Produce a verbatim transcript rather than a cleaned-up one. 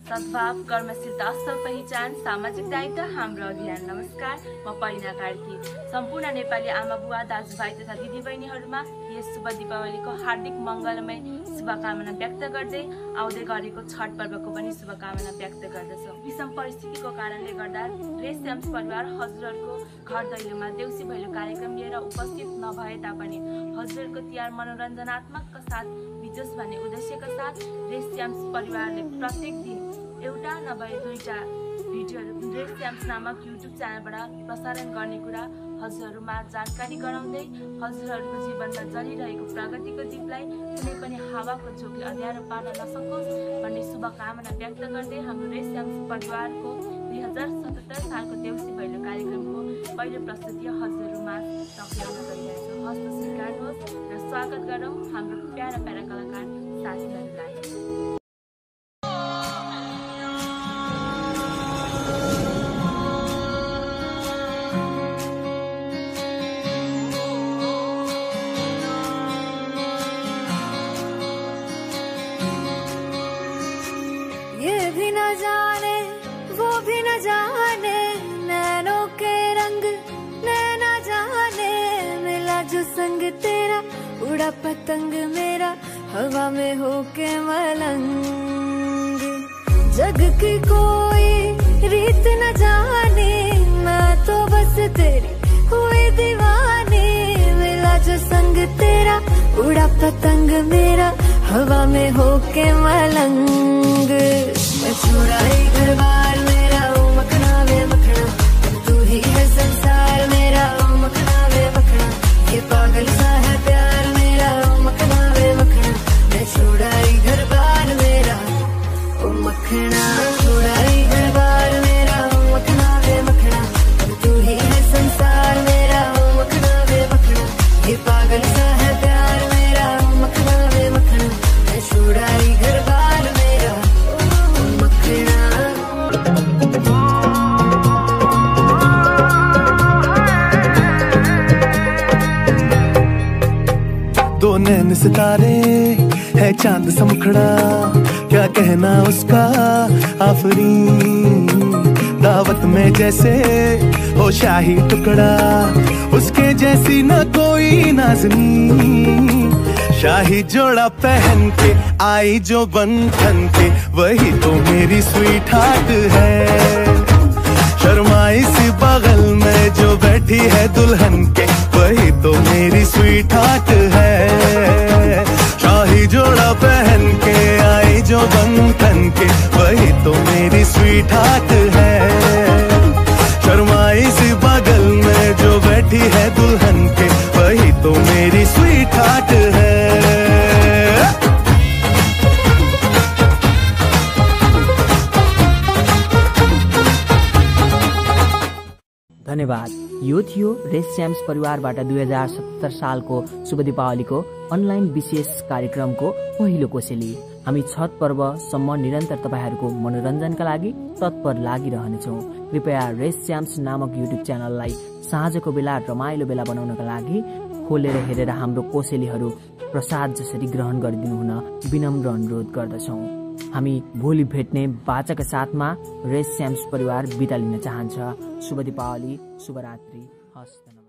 सद्भाव, कर्मशीलता, असल पहिचान, सामाजिक दायित्व हाम्रो अभियान। नमस्कार, म परिना कार्की। सम्पूर्ण नेपाली आमा बुवा, दाजुभाइ तथा दिदीबहिनीहरूमा यस शुभ दीपावलीको हार्दिक मङ्गलमय शुभकामना व्यक्त गर्दै आउँदै गरेको छठ पर्वको पनि शुभकामना व्यक्त गर्दछौँ। विषम परिस्थितिको कारणले गर्दा रेस श्याम्स परिवार हजुरहरूको घर दैलोमा देउसी भैलो कार्यक्रम लिएर उपस्थित नभए तापनि हजुरहरूको तिहार मनोरञ्जनात्मकका साथ बितोस् भन्ने उद्देश्यका साथ रेस श्याम्स परिवारले प्रत्येक दिन एउटा नभए दुईटा भिडियोहरू रेस श्याम्स नामक युट्युब च्यानलबाट प्रसारण गर्ने कुरा हजुरहरूमा जानकारी गराउँदै हजुरहरूको जीवनमा चलिरहेको प्रगतिको दीपलाई कुनै पनि हावाको झोकले अँध्यारो पार्न नसकोस् भन्ने शुभकामना व्यक्त गर्दै हाम्रो रेस श्याम्स परिवारको दुई हजार सतहत्तर सालको देउसी भैलो कार्यक्रमको पहिलो प्रस्तुति हजुरहरूमा रक्ल्याउन गइरहेको छ। हस्त स्वीकार्नुहोस् र स्वागत गरौँ हाम्रो प्यारा प्यारा कलाकार साथीहरूलाई। ये भी न जाने वो भी न जाने नैनों के रंग नैना जाने मिला जो संग तेरा उड़ा पतंग मेरा हवा में होके मलंग। जग की कोई रीत न जाने मैं तो बस तेरी हुई दीवानी। मिला जो संग तेरा उड़ा पतंग मेरा हवा में होके मलंग। मैं छुड़ाई घर बार मेरा ओ मखना वे मखना, तू ही है संसार मेरा ओ मखना वे मखना। ये पागल सा है प्यार मेरा ओ मखना वे मखना। मैं छुड़ाई घर बार मेरा ओ मखना, छुड़ाई घर बार मेरा ओ मखना वे मखना। तू ही है संसार मेरा ओ मखना वे मखना। ये पागल सा है प्यार मेरा ओ मखना वे मखना। मैं छुड़ाई घर बार मेरा ओ मखना। दो नैन सितारे है चांद सा मुखड़ा, क्या कहना उसका आफरीन। दावत में जैसे हो शाही टुकड़ा, उसके जैसी न कोई नाज़नीन। शाही जोड़ा पहन के आई जो बन ठन के, वही तो मेरी स्वीट हार्ट है। शर्माई सी बगल में जो बैठी है दुल्हन के, वही तो मेरी स्वीट हार्ट है। शाही जोड़ा पहन के आई जो बन ठन के, वही तो मेरी स्वीट हार्ट है। शर्माई सी बगल में जो बैठी है दुल्हन के, वही तो मेरी स्वीट हार्ट है। धन्यवाद। यो थियो रेस श्याम्स परिवारबाट दुई हजार सत्तर सालको शुभ दीपावलीको अनलाइन विशेष कार्यक्रमको पहिलो कोसेली। हामी छठ पर्वसम्म निरन्तर तपाईँहरूको मनोरञ्जनका लागि तत्पर लागिरहनेछौँ। कृपया रेस श्याम्स नामक युट्युब च्यानललाई साँझको बेला रमाइलो बेला बनाउनका लागि खोलेर हेरेर हाम्रो कोसेलीहरू प्रसाद जसरी ग्रहण गरिदिनु हुन विनम्र अनुरोध गर्दछौँ। हामी भोलि भेट्ने बाचाका साथमा रेस श्याम्स परिवार बिदा लिन चाहन्छ। शुभ दीपावली, शुभरात्रि, हस्त।